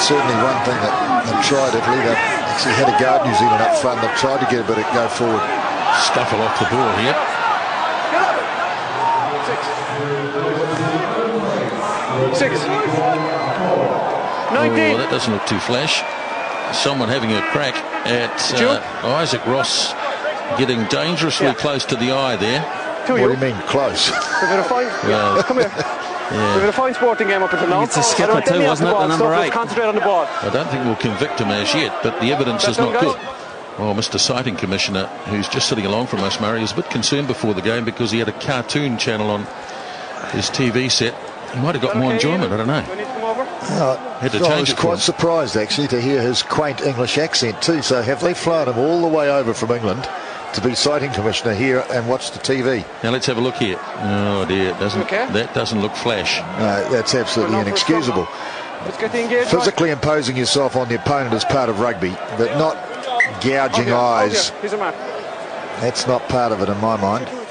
That's certainly one thing that they've tried. Italy, they've actually had a go at New Zealand up front. They've tried to get a bit of go forward. Scuffle off the ball here. 6. 19. Oh, that doesn't look too flash. Someone having a crack at Isaac Ross, getting dangerously close to the eye there. What do you mean close? We've had a fine. Well, Come here. We've had a fine sporting game up until now. It's a skipper too, wasn't it? The number 8. Concentrate on the ball. I don't think we'll convict him as yet, but the evidence is not good. Well, Mr. Sighting Commissioner, who's just sitting along from us, Murray, is a bit concerned before the game because he had a cartoon channel on his TV set. He might have got more enjoyment, I don't know. I was quite surprised actually to hear his quaint English accent too. So have they flown him all the way over from England to be Sighting Commissioner here and watch the TV? Now let's have a look here. Oh dear, that doesn't look flash. No, that's absolutely inexcusable. Physically imposing yourself on the opponent is part of rugby, but not gouging eyes. That's not part of it in my mind.